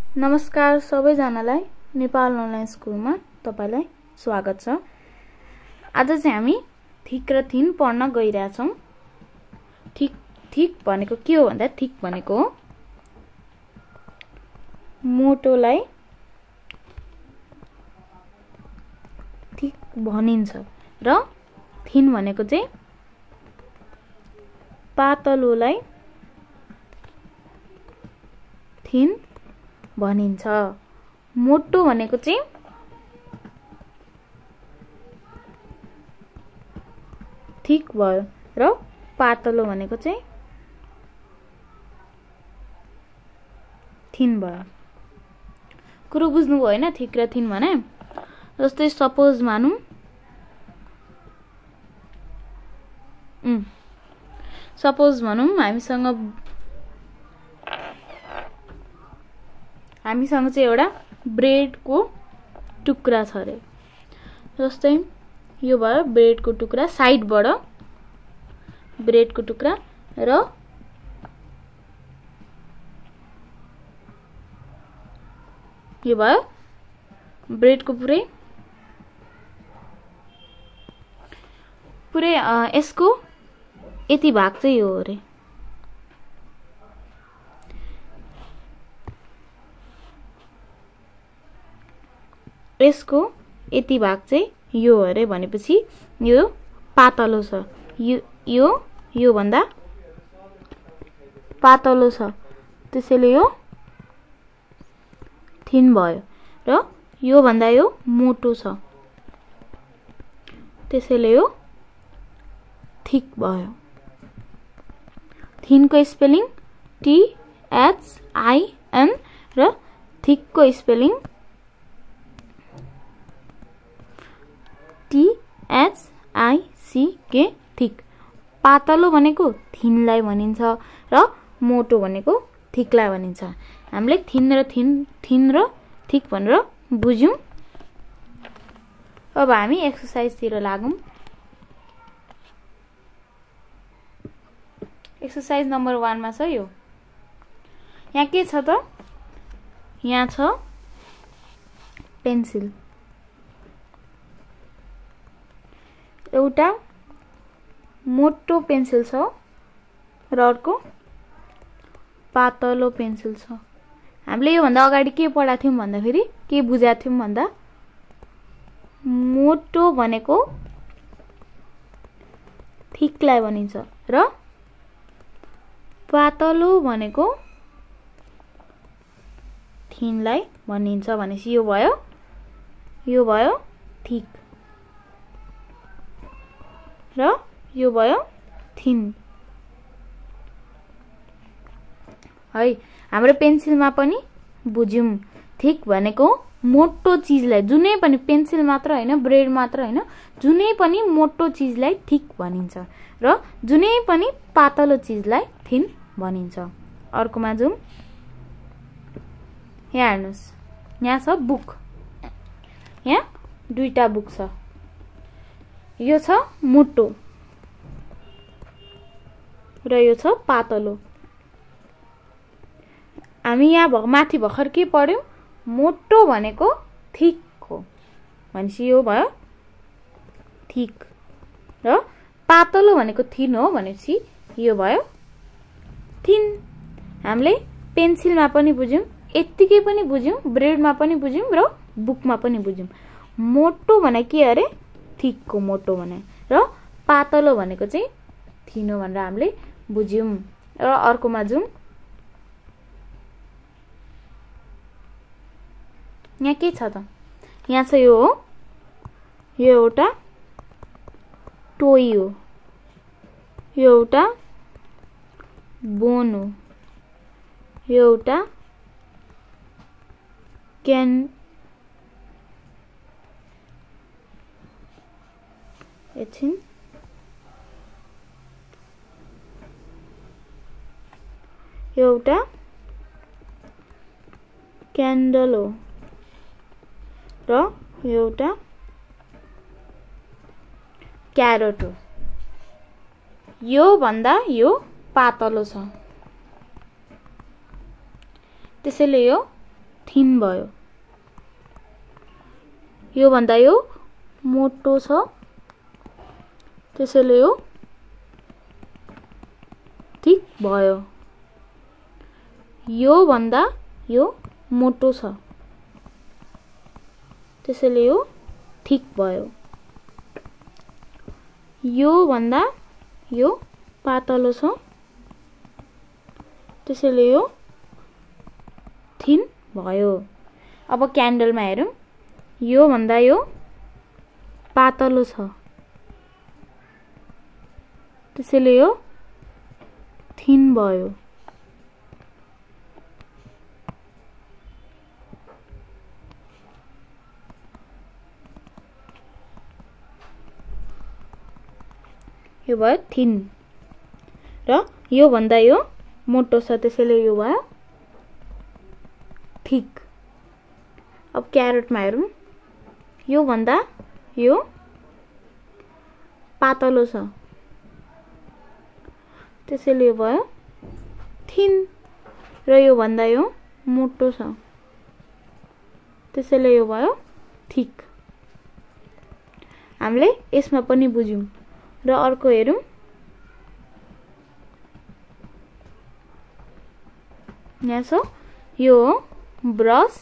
नमस्कार सबैजनालाई नेपाल अनलाइन स्कुलमा तपाईलाई स्वागत छ। आज चाहिँ हामी थिक र थिन पढ्न गइरहेछौं। थिक भनेको के हो भन्दा थिक भनेको मोटोलाई थिक भनिन्छ र थिन भनेको चाहिँ पातलोलाई थिन भनिन्छ। मोटो भनेको चाहिँ थिक भयो र पातलो भनेको चाहिँ थिन भयो। कुरो बुझ्नुभयो हैन? थिक र थिन भने जस्तै सपोज मानौं हामीसँग चाहिँ एउटा ब्रेडको टुक्रा छ रे। जस्तै यो भयो ब्रेडको टुक्रा, साइडबाट ब्रेडको टुक्रा र यो भयो ब्रेडको पुरै यसको यति भाग चाहिँ यो हो रे। यसको यति भाग चाहिँ यो अरे भनेपछि यो पातलो छ। यो भन्दा पातलो छ, त्यसैले यो थिन भयो र यो भन्दा यो मोटो छ, त्यसैले यो थिक भयो। थिनको स्पेलिङ THIN र थिकको स्पेलिङ THICK थिक। पातलो भनेको थिनलाई भनिन्छ र मोटो भनेको थिकलाई भनिन्छ। हामीले थिन र थिक भनेर बुझ्यौं। अब हामी एक्सरसाइजतिर लागौं। एक्सरसाइज नम्बर 1 मा छ यो। यहाँ के छ त? यहाँ छ पेन्सिल। एउटा मोटो पेन्सिल छ र अर्को पातलो पेन्सिल छ। हामीले यो भन्दा अगाडि के पढाएको थियौं भन्दा फेरि के बुझाएको थियौं भन्दा मोटो भनेको थिकलाई भनिन्छ र पातलो भनेको थिनलाई भनिन्छ भनेपछि यो भयो थिक र यो भयो थिन। है, हाम्रो पेन्सिलमा पनि बुझ्यौं। थिक भनेको मोटो चीजलाई, जुनै पनि पेन्सिल मात्र हैन, ब्रेड मात्र हैन, जुनै पनि मोटो चीजलाई थिक भनिन्छ र जुनै पनि पातलो चीजलाई थिन भनिन्छ। अर्कोमा जाउँ। यहाँ हेर्नुस्, यहाँ छ बुक। यहाँ दुईटा बुक छ। यो छ मोटो र यो छ पातलो। हामी यहाँ माथि भर्खर के पढ्यौं? मोटो भनेको थिक हो भनेपछि यो भयो थिक र पातलो भनेको थिन हो भनेपछि यो भयो थिन। हामीले पेन्सिलमा पनि बुझ्यौं, यतिकै पनि बुझ्यौं, ब्रेडमा पनि बुझ्यौं र बुकमा पनि बुझ्यौं। मोटो भने के अरे? थिकको मोटो भने र पातलो भनेको चाहिँ थिनो भनेर हामीले बुझ्यौं। र अर्कोमा जाउँ। यहाँ के छ त? यहाँ छ यो एउटा टोय हो, यो एउटा बोन हो, यो एउटा एकछिन एउटा क्यान्डल हो र एउटा क्यारट हो। यो भन्दा यो पातलो छ, त्यसैले यो थिन भयो। यो भन्दा यो मोटो छ त्यसैले यो ठिक भयो। यो भन्दा यो मोटो छ त्यसैले यो ठिक भयो। यो भन्दा यो पातलो छ त्यसैले यो थिन भयो। अब क्यान्डलमा हेरौँ। यो भन्दा यो पातलो छ त्यसैले यो थिन भयो। यो भयो थिन र यो भन्दा यो मोटो छ त्यसैले यो भयो ठिक। अब क्यारोटमा हेरौँ। यो भन्दा यो पातलो छ त्यसैले यो भयो थिन र यो भन्दा यो मोटो छ त्यसैले यो भयो ठिक। हामीले यसमा पनि बुझ्यौं र अर्को हेरौँ। यहाँ छ यो ब्रस,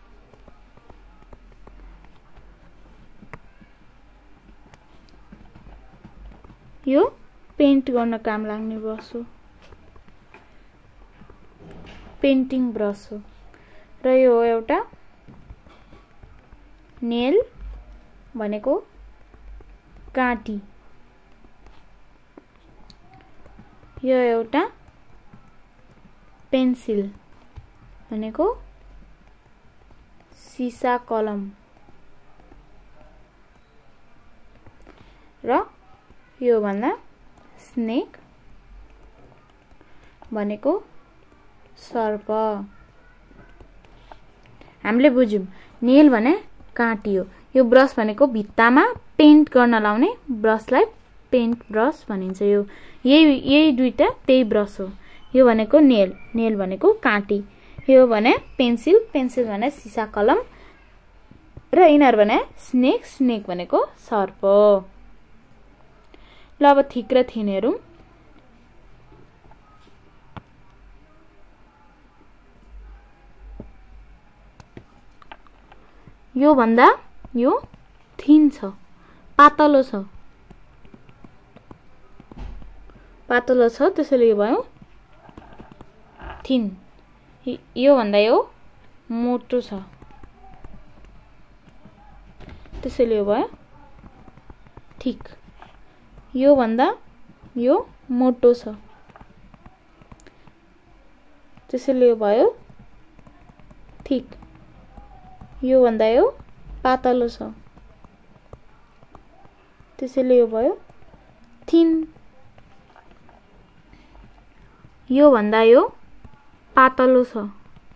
यो पेन्ट गर्न काम लाग्ने ब्रस हो, पेन्टिङ ब्रस हो र यो एउटा नेल भनेको काँटी, यो एउटा पेन्सिल भनेको सिसा कलम र यो भन्दा स्नेक भनेको सर्प। हामीले बुझ्यौं नेल भने काँटी हो, यो ब्रस भनेको भित्तामा पेन्ट गर्न लाउने ब्रसलाई पेन्ट ब्रस भनिन्छ। यो यही दुईटा त्यही ब्रस हो। यो भनेको नेल, नेल भनेको काँटी, यो भने पेन्सिल, पेन्सिल भने सिसा कलम र यिनीहरु भने स्नेक, स्नेक भनेको सर्प। ल अब थिक र थिन हेरौँ। यो भन्दा यो थिन छ, पातलो छ, पातलो छ त्यसैले यो भयो थिन। यो भन्दा यो मोटो छ त्यसैले यो भयो ठिक। यो भन्दा यो मोटो छ त्यसैले यो भयो ठिक। यो भन्दा यो पातलो छ त्यसैले यो भयो थिन। यो भन्दा यो पातलो छ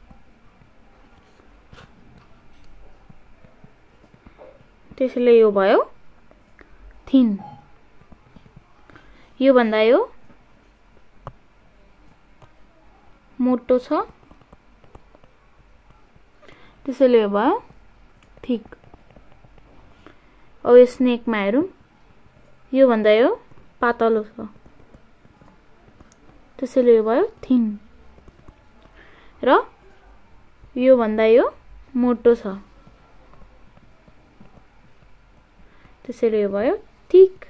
त्यसैले यो भयो थिन। यो भन्दा यो मोटो छ त्यसैले यो भयो ठिक। अब स्नेकमा हेरौँ। यो भन्दा यो पातलो छ त्यसैले यो भयो थिन र यो भन्दा यो मोटो छ त्यसैले यो भयो ठिक।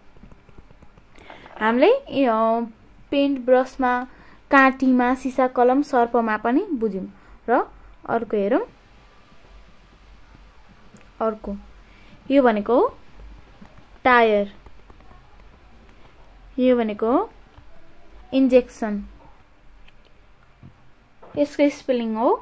हामीले पेन्ट ब्रसमा, काँटीमा, सिसा कलम, सर्पमा पनि बुझ्यौं र अर्को हेरौँ। अर्को यो भनेको टायर, यो भनेको इन्जेक्सन, यसको स्पेलिङ हो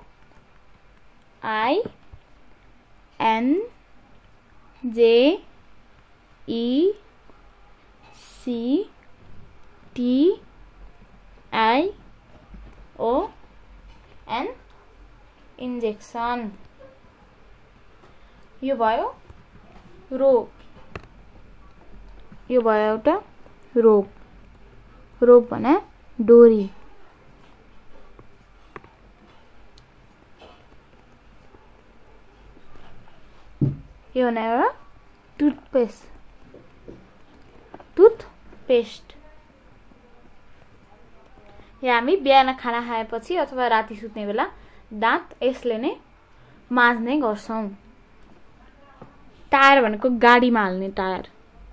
INJECTION, इन्जेक्सन। यो भयो रोप, यो भयो एउटा रोप, रोप भने डोरी। यो भनेको टुथपेस्ट या हामी बिहान खाना खाएपछि अथवा राति सुत्ने बेला दाँत यसले नै माझ्ने गर्छौं। टायर भनेको गाडीमा हाल्ने टायर।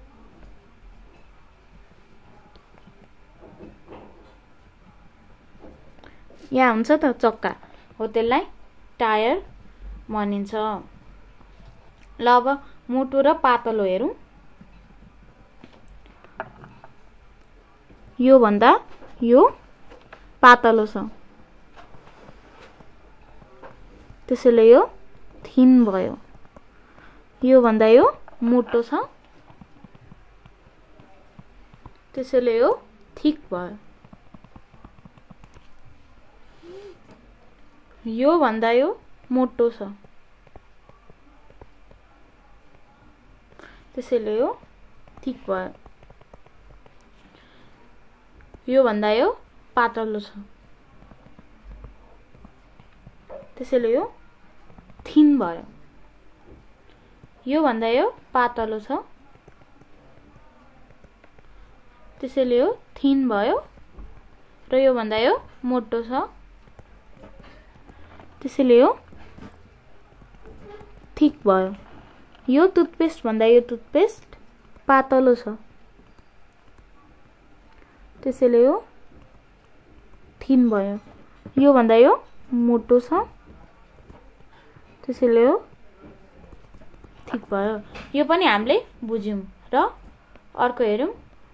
यहाँ हुन्छ त चक्का हो, त्यसलाई टायर भनिन्छ। ल अब मोटो र पातलो हेरौं। यो भन्दा यो पातलो छ, त्यसैले यो थिन भयो। यो भन्दा यो मोटो छ, त्यसैले यो थिक भयो। यो भन्दा यो मोटो छ, त्यसैले यो थिक भयो। यो भन्दा यो पातलो छ, त्यसैले यो थिन भयो। यो भन्दा यो पातलो छ, त्यसैले यो थिन भयो। र यो भन्दा यो मोटो छ, त्यसैले यो थिक भयो। यो टुथपेस्ट भन्दा यो टुथपेस्ट पातलो छ, त्यसैले यो थिन भयो। यो भन्दा यो मोटो छ, त्यसैले यो ठिक भयो। यो पनि हामीले बुझ्यौं। र अर्को हेरौं।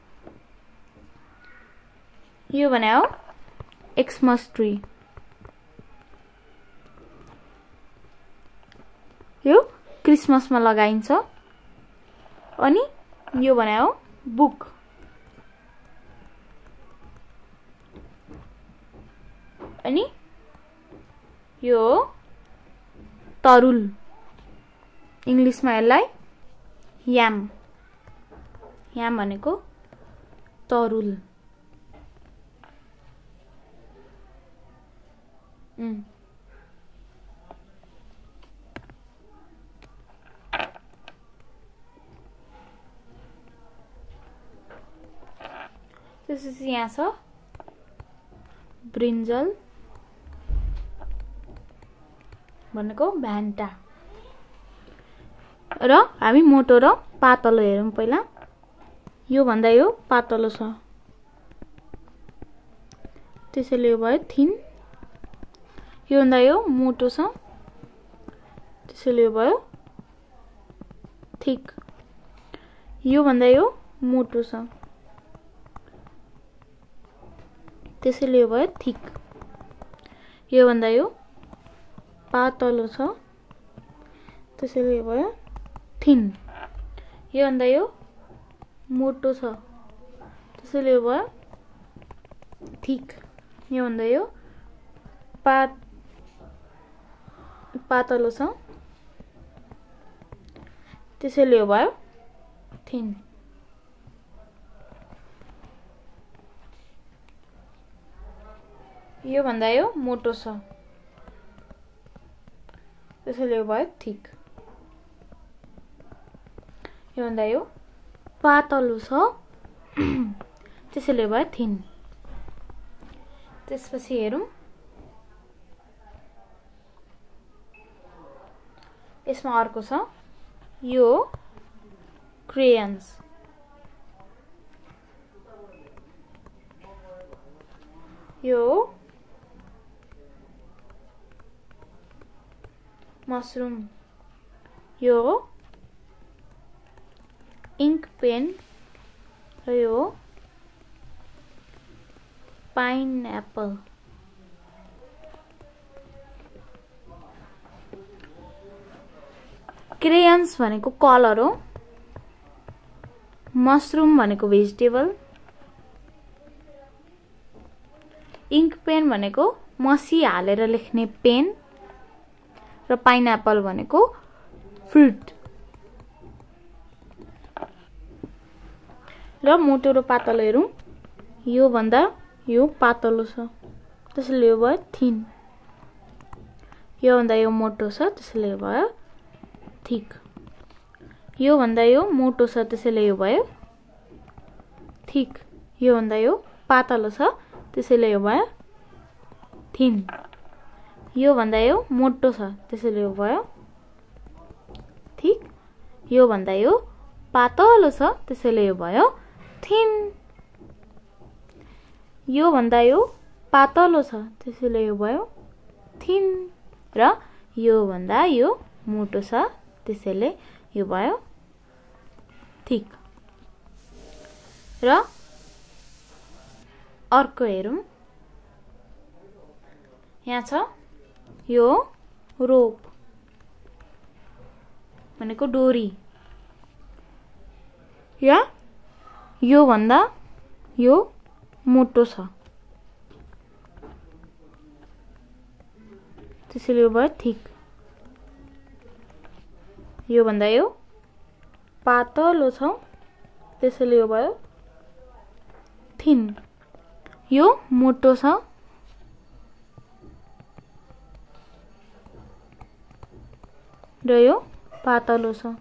यो भनेको एक्समस ट्री। यो क्रिसमसमा लगाइन्छ। अनि यो भनेको बुक। अनि यो तरुल, इंग्लिशमा यसलाई याम। याम भनेको तरुल। त्यसपछि यहाँ छ ब्रिन्जल भनेको भ्यान्टा। र हामी मोटो र पातलो हेरौं पहिला। यो भन्दा यो पातलो छ, त्यसैले यो भयो थिन। यो भन्दा यो मोटो छ, त्यसैले यो भयो थिक। यो भन्दा यो मोटो छ, त्यसैले यो भयो थिक। यो भन्दा यो पातलो छ, त्यसैले यो भयो थिन। यो भन्दा यो मोटो छ, त्यसैले यो भयो थिक। यो भन्दा यो पातलो छ, त्यसैले यो भयो थिन। यो भन्दा यो मोटो छ, त्यसैले यो भयो थिक। यो भन्दा यो पातलो छ, त्यसैले भयो थिन। त्यसपछि हेरौं। यसमा अर्को छ यो क्रेयन्स। यो मशरूम। यो इंक पेन। र यो पाइनएप्पल। क्रेयन्स भनेको कलर हो। मशरूम भनेको भेजिटेबल। इंक पेन भनेको मसी हालेर लेख्ने पेन। र पाइनएप्पल भनेको फ्रुट। र मोटो र पातलो हेरौं। यो भन्दा यो पातलो छ, त्यसैले यो भयो थिन। यो भन्दा यो मोटो छ, त्यसैले यो भयो थिक। यो भन्दा यो मोटो छ त्यसैले यो भयो थिक। यो भन्दा यो पातलो छ त्यसैले यो भयो थिन। यो भन्दा यो मोटो छ त्यसैले यो भयो थिक। यो भन्दा यो पातलो छ त्यसैले यो भयो थिन। यो भन्दा यो पातलो छ त्यसैले यो भयो थिन र यो भन्दा यो मोटो छ त्यसैले यो भयो थिक। र अर्को हेरौं, यहाँ छ यो रोप भनेको डोरी। या यो भन्दा यो मोटो छ त्यसैले यो भयो थिक। यो भन्दा यो पातलो छ त्यसैले यो भयो थिन। यो मोटो छ र यो पातलो छ।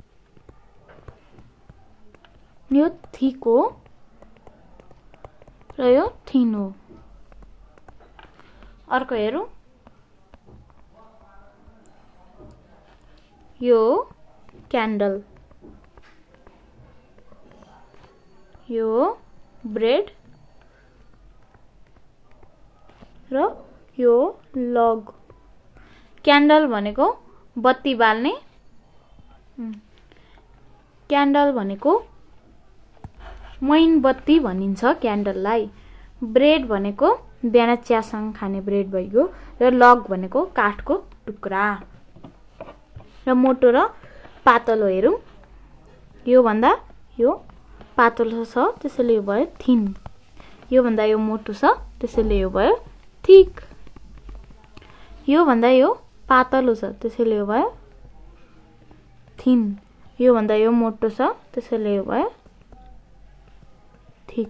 यो थिक हो र यो थिन हो। अर्को हेरौं, यो क्यान्डल। यो ब्रेड र यो लग। क्यान्डल भनेको बत्ती बाल्ने, क्यान्डल भनेको मैन बत्ती भनिन्छ क्यान्डललाई। ब्रेड भनेको बिहान चियासँग खाने ब्रेड भइगयो र लग भनेको काठको टुक्रा। र मोटो र पातलो हेरौं, यो भन्दा यो पातलो छ त्यसैले यो भयो थिन। यो भन्दा यो मोटो छ त्यसैले यो भयो थिक। यो भन्दा यो पातलो छ त्यसैले यो भयो थिन। यो भन्दा यो मोटो छ त्यसैले यो भयो थिक।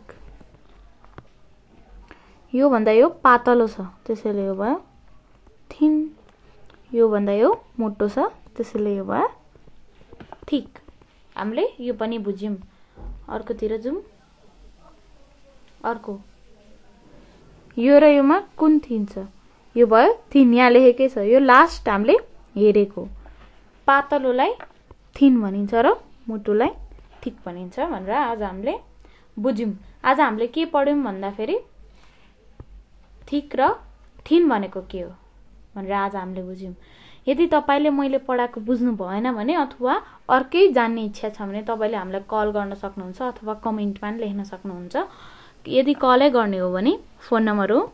यो भन्दा यो पातलो छ त्यसैले यो भयो थिन। यो भन्दा यो मोटो छ त्यसैले यो भयो थिक। हामीले यो पनि बुझ्यौं। अर्कोतिर जाउँ। अर्को, यो र योमा कुन थिन छ? यो भयो थिन, यहाँ लेखेकै छ। यो लास्ट हामीले हेरेको। पातलोलाई थिन भनिन्छ र मोटोलाई थिक भनिन्छ भनेर आज हामीले बुझ्यौं। आज हामीले के पढ्यौं भन्दाखेरि थिक र थिन भनेको के हो भनेर आज हामीले बुझ्यौं। यदि तपाईले मैले पढाएको बुझ्नु भएन भने अथवा अर्कै जान्ने इच्छा छ भने तपाईले हामीलाई कल गर्न सक्नुहुन्छ अथवा कमेन्टमा पनि लेख्न सक्नुहुन्छ। यदि कलै गर्ने हो भने फोन नम्बर हो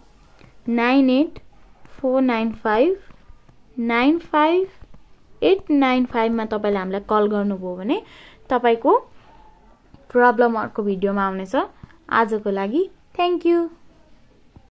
9849595895 मा तपाईले हामीलाई कल गर्नुभयो भने तपाईको प्रब्लम अर्को भिडियोमा आउनेछ। आजको लागि थ्यांक यू।